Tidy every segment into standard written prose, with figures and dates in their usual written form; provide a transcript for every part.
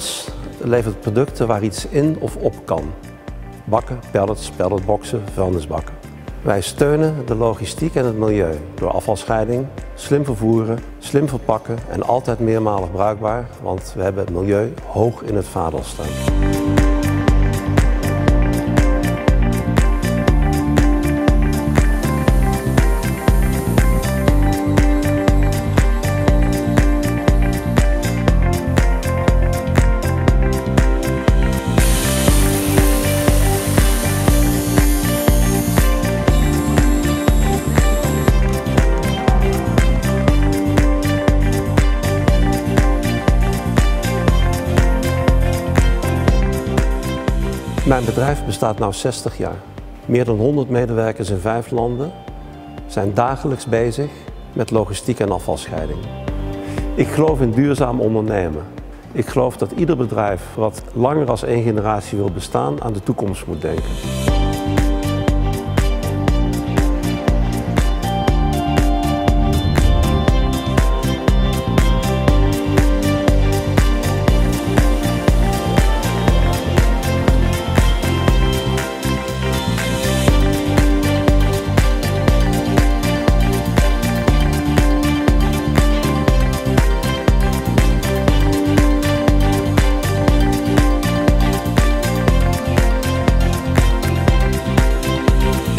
ons levert producten waar iets in of op kan. Bakken, pallets, palletboxen, vuilnisbakken. Wij steunen de logistiek en het milieu door afvalscheiding, slim vervoeren, slim verpakken en altijd meermalig bruikbaar, want we hebben het milieu hoog in het vaandel staan. Mijn bedrijf bestaat nu 60 jaar. Meer dan 100 medewerkers in 5 landen zijn dagelijks bezig met logistiek en afvalscheiding. Ik geloof in duurzaam ondernemen. Ik geloof dat ieder bedrijf wat langer dan 1 generatie wil bestaan aan de toekomst moet denken.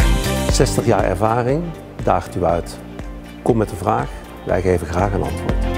...60 jaar ervaring daagt u uit. Kom met een vraag, wij geven graag een antwoord.